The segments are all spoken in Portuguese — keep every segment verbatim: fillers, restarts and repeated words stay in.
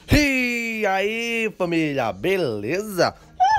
E aí, família, beleza?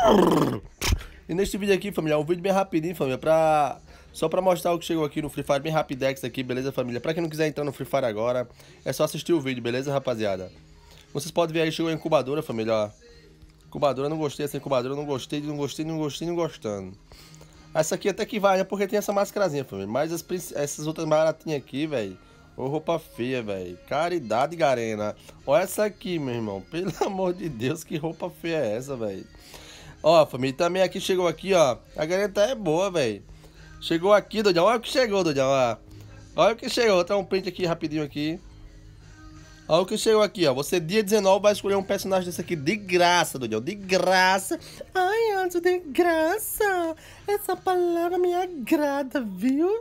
E neste vídeo aqui, família, é um vídeo bem rapidinho, família, pra... Só pra mostrar o que chegou aqui no Free Fire, bem rapidex aqui, beleza, família? Pra quem não quiser entrar no Free Fire agora, é só assistir o vídeo, beleza, rapaziada? Vocês podem ver aí, chegou a incubadora, família, ó. Incubadora, não gostei, essa incubadora, não gostei, não gostei, não gostei, não gostando. Essa aqui até que vai, né, porque tem essa máscarazinha, família. Mas as, essas outras baratinhas aqui, velho... Ô, roupa feia, velho. Caridade, Garena. Olha essa aqui, meu irmão. Pelo amor de Deus, que roupa feia é essa, velho? Ó, família, também aqui chegou aqui, ó. A Garena é boa, velho. Chegou aqui, doidão. Olha o que chegou, doidão. Ó. Olha o que chegou. Vou dar um print aqui rapidinho aqui. Olha o que chegou aqui, ó. Você, dia dezenove, vai escolher um personagem desse aqui de graça, doidão. De graça. Ai, Anjo, de graça. Essa palavra me agrada, viu?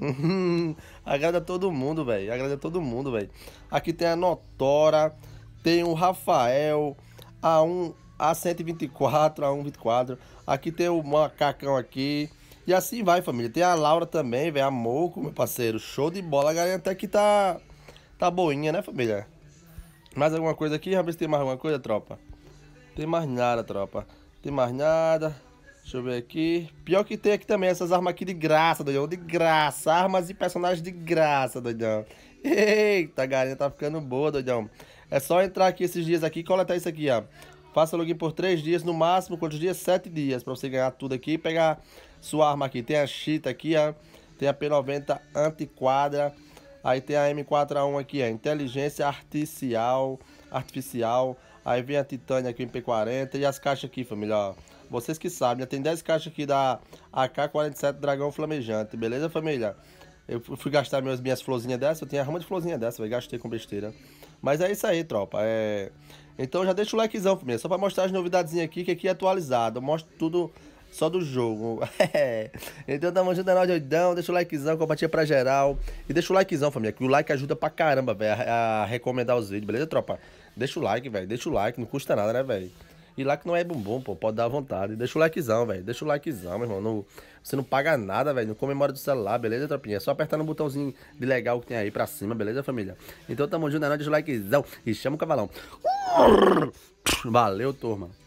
Agrada todo mundo, velho. Agrada todo mundo, velho. Aqui tem a Notora. Tem o Rafael. A um, a cento e vinte e quatro, a cento e vinte e quatro. Aqui tem o Macacão aqui. E assim vai, família. Tem a Laura também, velho. A Moco, meu parceiro. Show de bola. A galera até que tá... Tá boinha, né, família? Mais alguma coisa aqui? Vamos ver se tem mais alguma coisa, tropa. Tem mais nada, tropa. Tem mais nada. Deixa eu ver aqui. Pior que tem aqui também essas armas aqui de graça, doidão. De graça. Armas e personagens de graça, doidão. Eita, a galinha tá ficando boa, doidão. É só entrar aqui esses dias aqui e coletar isso aqui, ó. Faça login por três dias, no máximo. Quantos dias? sete dias. Pra você ganhar tudo aqui e pegar sua arma aqui. Tem a Cheetah aqui, ó. Tem a P noventa anti-quadra. Aí tem a M quatro A um aqui, é inteligência artificial, artificial. Aí vem a Titânia aqui, M P quarenta. E as caixas aqui, família, ó. Vocês que sabem, já tem dez caixas aqui da A K quarenta e sete Dragão Flamejante. Beleza, família? Eu fui gastar minhas, minhas florzinhas dessa. Eu tinha arma de florzinha dessa, velho. Gastei com besteira. Mas é isso aí, tropa. É... Então já deixa o likezão, família. Só pra mostrar as novidades aqui, que aqui é atualizado. Eu mostro tudo... Só do jogo. Então tamo junto, é nóis, doidão. Deixa o likezão, compartilha pra geral. E deixa o likezão, família, que o like ajuda pra caramba, velho, a, a recomendar os vídeos, beleza, tropa? Deixa o like, velho. Deixa o like, não custa nada, né, velho? E like não é bumbum, pô. Pode dar à vontade. Deixa o likezão, velho. Deixa o likezão, meu irmão. Não, você não paga nada, velho. Não comemora do celular, beleza, tropinha? É só apertar no botãozinho de legal que tem aí pra cima, beleza, família? Então tamo junto, é nóis, deixa o likezão. E chama o cavalão. Valeu, turma.